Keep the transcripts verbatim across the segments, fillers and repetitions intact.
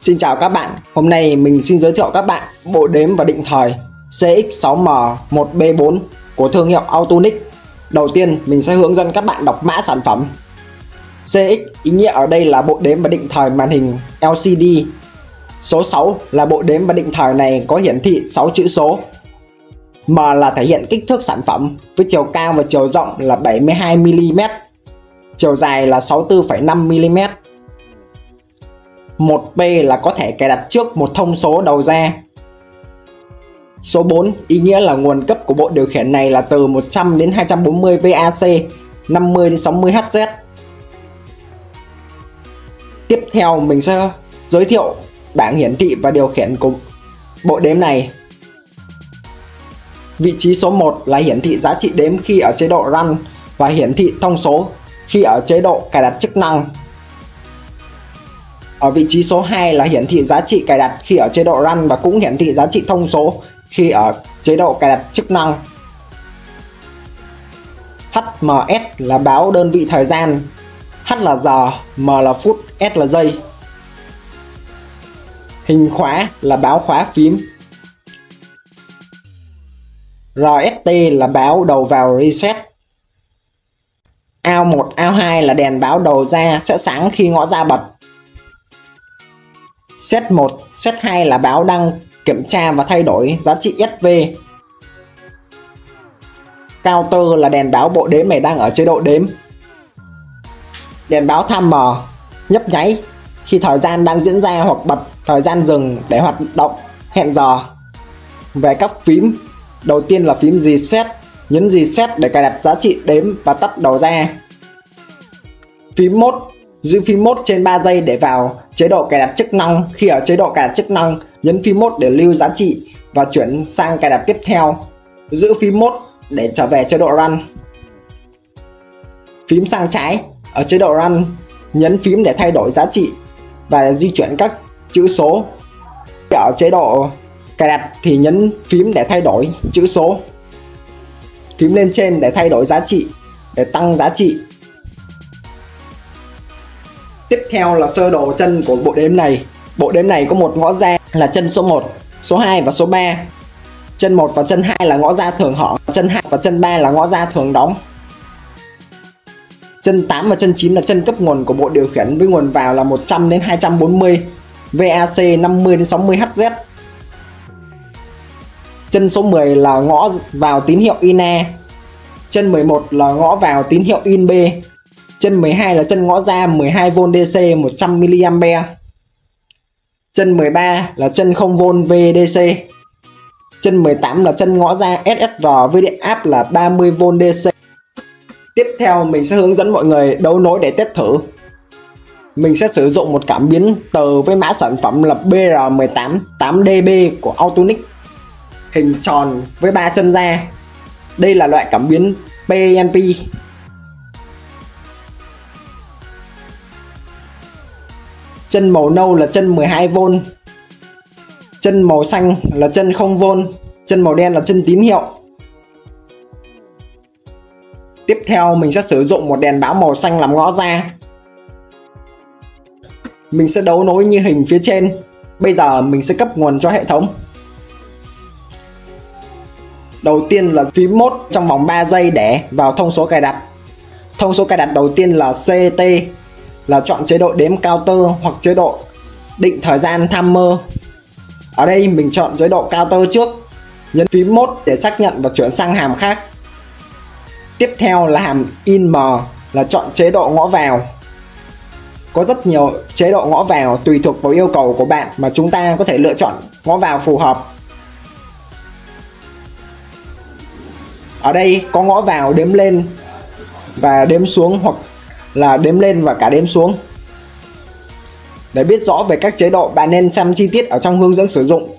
Xin chào các bạn, hôm nay mình xin giới thiệu các bạn bộ đếm và định thời C X sáu M một B bốn của thương hiệu Autonic. Đầu tiên mình sẽ hướng dẫn các bạn đọc mã sản phẩm. C X ý nghĩa ở đây là bộ đếm và định thời màn hình L C D. Số sáu là bộ đếm và định thời này có hiển thị sáu chữ số. M là thể hiện kích thước sản phẩm với chiều cao và chiều rộng là bảy mươi hai mi li mét, chiều dài là sáu mươi tư phẩy năm mi li mét. một P là có thể cài đặt trước một thông số đầu ra. Số bốn ý nghĩa là nguồn cấp của bộ điều khiển này là từ một trăm đến hai trăm bốn mươi V A C, năm mươi đến sáu mươi H Z. Tiếp theo mình sẽ giới thiệu bảng hiển thị và điều khiển của bộ đếm này. Vị trí số một là hiển thị giá trị đếm khi ở chế độ Run và hiển thị thông số khi ở chế độ cài đặt chức năng. Ở vị trí số hai là hiển thị giá trị cài đặt khi ở chế độ Run và cũng hiển thị giá trị thông số khi ở chế độ cài đặt chức năng. H M S là báo đơn vị thời gian, H là giờ, M là phút, S là giây. Hình khóa là báo khóa phím. R S T là báo đầu vào reset. A một, A hai là đèn báo đầu ra sẽ sáng khi ngõ ra bật. Set một, Set hai là báo đăng kiểm tra và thay đổi giá trị S V. Counter là đèn báo bộ đếm này đang ở chế độ đếm. Đèn báo timer nhấp nháy khi thời gian đang diễn ra hoặc bật thời gian dừng để hoạt động hẹn giờ. Về các phím, đầu tiên là phím Reset, nhấn Reset để cài đặt giá trị đếm và tắt đầu ra. Phím Mode, giữ phím Mode trên ba giây để vào chế độ cài đặt chức năng. Khi ở chế độ cài đặt chức năng, nhấn phím Mode để lưu giá trị và chuyển sang cài đặt tiếp theo. Giữ phím Mode để trở về chế độ Run. Phím sang trái, ở chế độ Run, nhấn phím để thay đổi giá trị và di chuyển các chữ số. Ở chế độ cài đặt thì nhấn phím để thay đổi chữ số. Phím lên trên để thay đổi giá trị, để tăng giá trị. Tiếp theo là sơ đồ chân của bộ đếm này. Bộ đếm này có một ngõ ra là chân số một, số hai và số ba. Chân một và chân hai là ngõ ra thường hở, chân hai và chân ba là ngõ ra thường đóng. Chân tám và chân chín là chân cấp nguồn của bộ điều khiển với nguồn vào là một trăm đến hai trăm bốn mươi V A C, năm mươi đến sáu mươi H Z. Chân số mười là ngõ vào tín hiệu in A. Chân mười một là ngõ vào tín hiệu in B. Chân mười hai là chân ngõ ra mười hai V D C, một trăm mi li am pe. Chân mười ba là chân không V V D C. Chân mười tám là chân ngõ ra S S R với điện áp là ba mươi V D C. Tiếp theo mình sẽ hướng dẫn mọi người đấu nối để test thử. Mình sẽ sử dụng một cảm biến từ với mã sản phẩm là B R một tám tám D B của Autonic, hình tròn với ba chân ra. Đây là loại cảm biến P N P. Chân màu nâu là chân mười hai V. Chân màu xanh là chân không V. Chân màu đen là chân tín hiệu. Tiếp theo mình sẽ sử dụng một đèn báo màu xanh làm ngõ ra. Mình sẽ đấu nối như hình phía trên. Bây giờ mình sẽ cấp nguồn cho hệ thống. Đầu tiên là phím Mode trong vòng ba giây để vào thông số cài đặt. Thông số cài đặt đầu tiên là C T, là chọn chế độ đếm counter hoặc chế độ định thời gian timer. Ở đây mình chọn chế độ counter trước, nhấn phím Mode để xác nhận và chuyển sang hàm khác. Tiếp theo là hàm in M, là chọn chế độ ngõ vào. Có rất nhiều chế độ ngõ vào tùy thuộc vào yêu cầu của bạn mà chúng ta có thể lựa chọn ngõ vào phù hợp. Ở đây có ngõ vào đếm lên và đếm xuống, hoặc là đếm lên và cả đếm xuống. Để biết rõ về các chế độ, bạn nên xem chi tiết ở trong hướng dẫn sử dụng.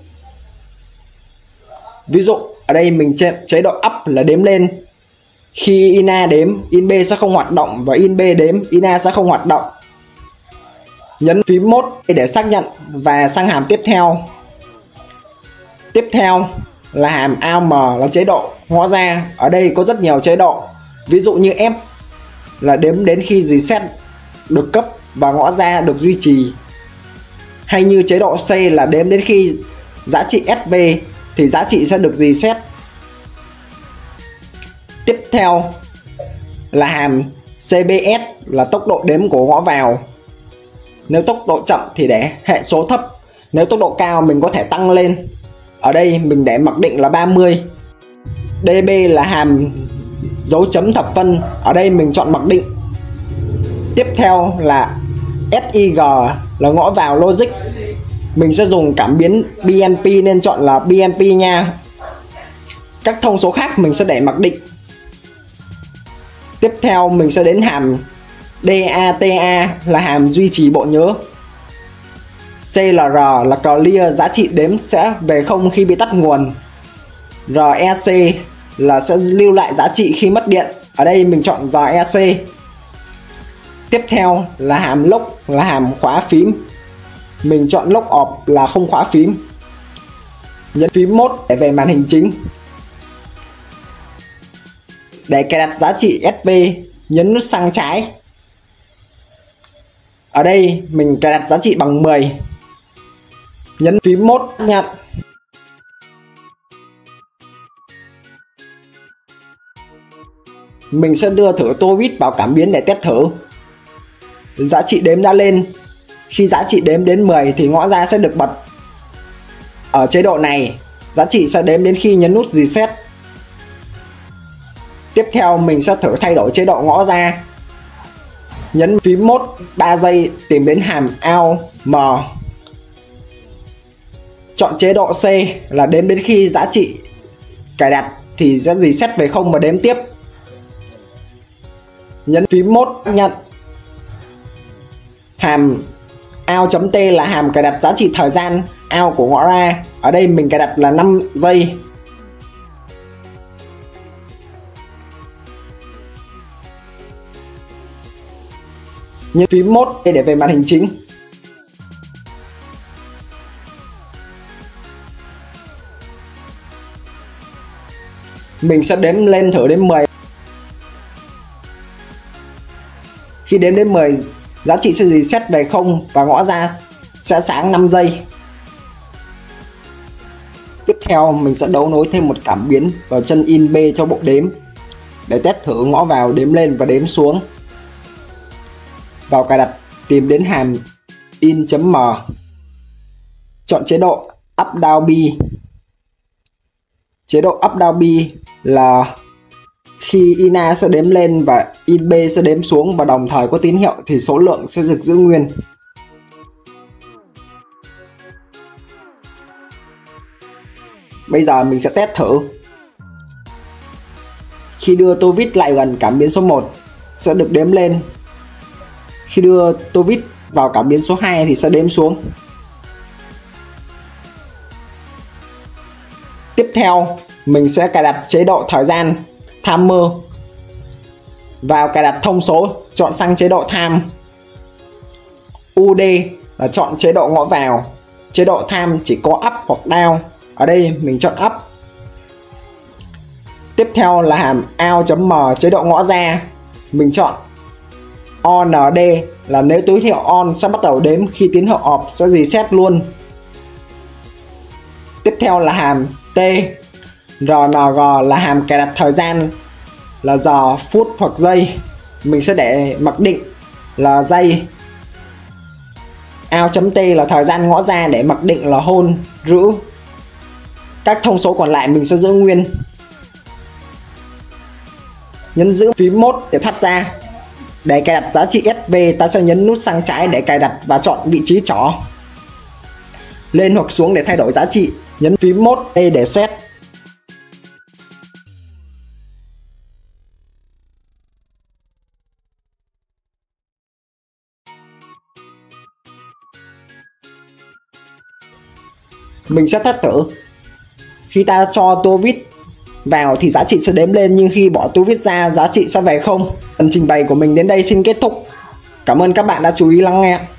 Ví dụ ở đây mình chọn chế độ up là đếm lên. Khi in A đếm, in B sẽ không hoạt động, và in B đếm, in A sẽ không hoạt động. Nhấn phím Mode để xác nhận và sang hàm tiếp theo. Tiếp theo là hàm A M, là chế độ ngõ ra. Ở đây có rất nhiều chế độ. Ví dụ như F là đếm đến khi reset được cấp và ngõ ra được duy trì. Hay như chế độ C là đếm đến khi giá trị ét vê thì giá trị sẽ được reset. Tiếp theo là hàm xê bê ét là tốc độ đếm của ngõ vào. Nếu tốc độ chậm thì để hệ số thấp, nếu tốc độ cao mình có thể tăng lên. Ở đây mình để mặc định là ba mươi. đê bê là hàm dấu chấm thập phân, ở đây mình chọn mặc định. Tiếp theo là ét i giê là ngõ vào logic. Mình sẽ dùng cảm biến bê en pê nên chọn là bê en pê nha. Các thông số khác mình sẽ để mặc định. Tiếp theo mình sẽ đến hàm data là hàm duy trì bộ nhớ. xê lờ rờ là clear, giá trị đếm sẽ về không khi bị tắt nguồn. rờ e xê là sẽ lưu lại giá trị khi mất điện. Ở đây mình chọn rờ e xê. Tiếp theo là hàm lock là hàm khóa phím. Mình chọn lock off là không khóa phím. Nhấn phím mode để về màn hình chính. Để cài đặt giá trị ét vê, nhấn nút sang trái. Ở đây mình cài đặt giá trị bằng mười. Nhấn phím mode nhận. Mình sẽ đưa thử tua vít vào cảm biến để test thử. Giá trị đếm đã lên. Khi giá trị đếm đến mười thì ngõ ra sẽ được bật. Ở chế độ này, giá trị sẽ đếm đến khi nhấn nút reset. Tiếp theo mình sẽ thử thay đổi chế độ ngõ ra. Nhấn phím mode ba giây tìm đến hàm out m. Chọn chế độ C là đếm đến khi giá trị cài đặt thì sẽ reset về không và đếm tiếp. Nhấn phím mode nhận. Hàm out.t là hàm cài đặt giá trị thời gian out của ngõ ra. Ở đây mình cài đặt là năm giây. Nhấn phím mode để về màn hình chính. Mình sẽ đếm lên thử đến mười. Khi đếm đến mười, giá trị sẽ reset về không và ngõ ra sẽ sáng năm giây. Tiếp theo mình sẽ đấu nối thêm một cảm biến vào chân in B cho bộ đếm để test thử ngõ vào đếm lên và đếm xuống. Vào cài đặt tìm đến hàm in.m. Chọn chế độ up down B. Chế độ up down B là khi in A sẽ đếm lên và in B sẽ đếm xuống và đồng thời có tín hiệu thì số lượng sẽ được giữ nguyên. Bây giờ mình sẽ test thử. Khi đưa tua vít lại gần cảm biến số một sẽ được đếm lên. Khi đưa tua vít vào cảm biến số hai thì sẽ đếm xuống. Tiếp theo mình sẽ cài đặt chế độ thời gian timer. Vào cài đặt thông số, chọn sang chế độ time. u đê là chọn chế độ ngõ vào. Chế độ time chỉ có up hoặc down. Ở đây mình chọn up. Tiếp theo là hàm out.m chế độ ngõ ra. Mình chọn on đê là nếu tín hiệu on sẽ bắt đầu đếm, khi tín hiệu off sẽ reset luôn. Tiếp theo là hàm t. rờ en giê là hàm cài đặt thời gian là giờ, phút hoặc giây. Mình sẽ để mặc định là giây. out.t là thời gian ngõ ra để mặc định là hold, giữ. Các thông số còn lại mình sẽ giữ nguyên. Nhấn giữ phím mode để thoát ra. Để cài đặt giá trị ét vê ta sẽ nhấn nút sang trái để cài đặt và chọn vị trí trỏ. Lên hoặc xuống để thay đổi giá trị. Nhấn phím mode A để set. Mình sẽ test thử. Khi ta cho tua vít vào thì giá trị sẽ đếm lên, nhưng khi bỏ tua vít ra giá trị sẽ về không. Phần trình bày của mình đến đây xin kết thúc. Cảm ơn các bạn đã chú ý lắng nghe.